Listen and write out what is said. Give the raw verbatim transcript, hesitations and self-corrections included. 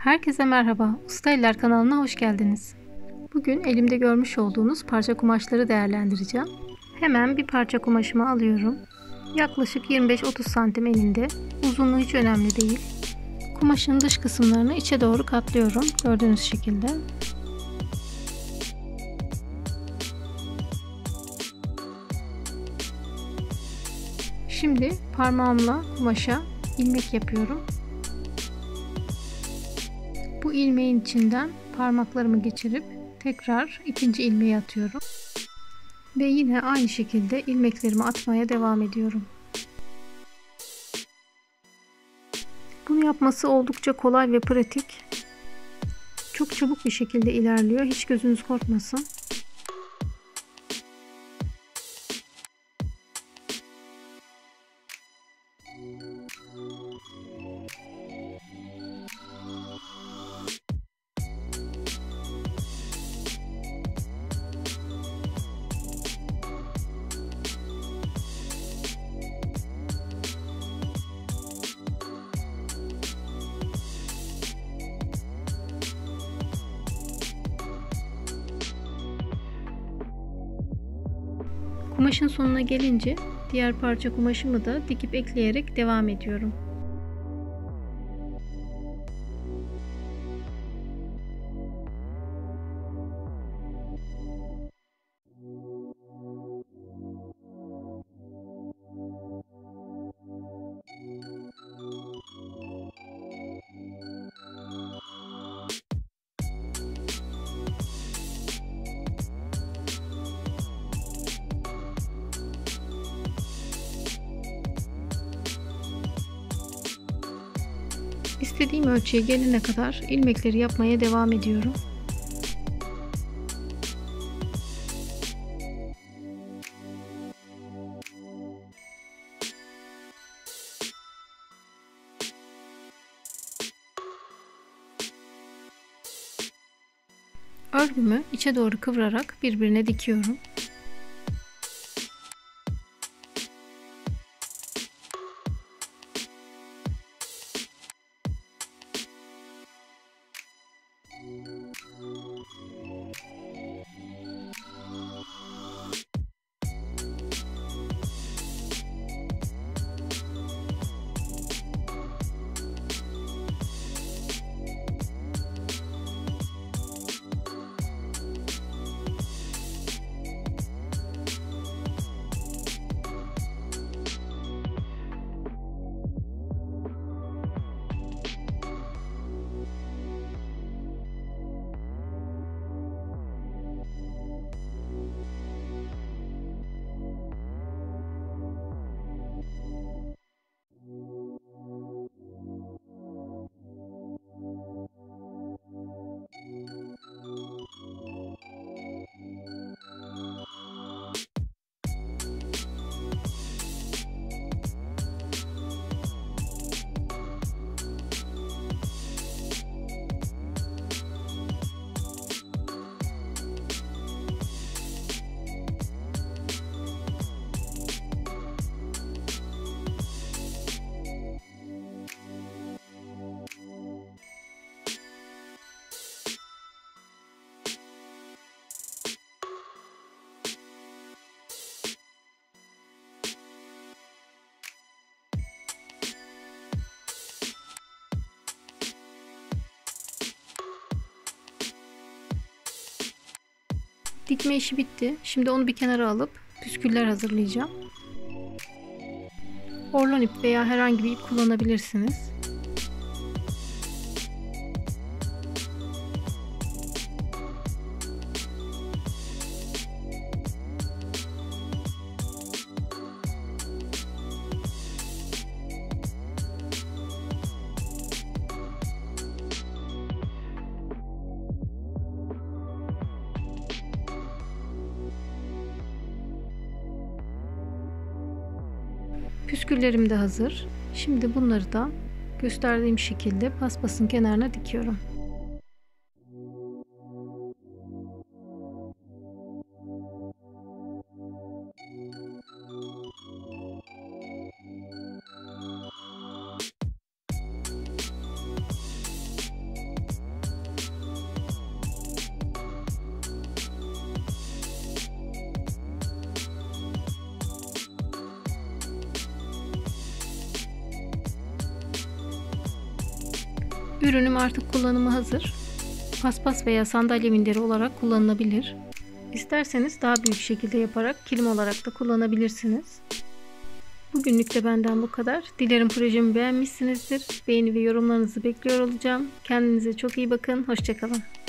Herkese merhaba, Usta Eller kanalına hoş geldiniz. Bugün elimde görmüş olduğunuz parça kumaşları değerlendireceğim. Hemen bir parça kumaşımı alıyorum. Yaklaşık yirmi beş otuz santim eninde, uzunluğu hiç önemli değil. Kumaşın dış kısımlarını içe doğru katlıyorum, gördüğünüz şekilde. Şimdi parmağımla kumaşa ilmek yapıyorum. Bu ilmeğin içinden parmaklarımı geçirip tekrar ikinci ilmeği atıyorum. Ve yine aynı şekilde ilmeklerimi atmaya devam ediyorum. Bunu yapması oldukça kolay ve pratik. Çok çabuk bir şekilde ilerliyor. Hiç gözünüz korkmasın. Kumaşın sonuna gelince diğer parça kumaşımı da dikip ekleyerek devam ediyorum. İstediğim ölçüye gelene kadar ilmekleri yapmaya devam ediyorum. Örgümü içe doğru kıvırarak birbirine dikiyorum. Dikme işi bitti. Şimdi onu bir kenara alıp püsküller hazırlayacağım. Orlon ip veya herhangi bir ip kullanabilirsiniz. Püsküllerim de hazır. Şimdi bunları da gösterdiğim şekilde paspasın kenarına dikiyorum. Ürünüm artık kullanıma hazır. Paspas veya sandalye minderi olarak kullanılabilir. İsterseniz daha büyük şekilde yaparak kilim olarak da kullanabilirsiniz. Bugünlük de benden bu kadar. Dilerim projemi beğenmişsinizdir. Beğeni ve yorumlarınızı bekliyor olacağım. Kendinize çok iyi bakın. Hoşça kalın.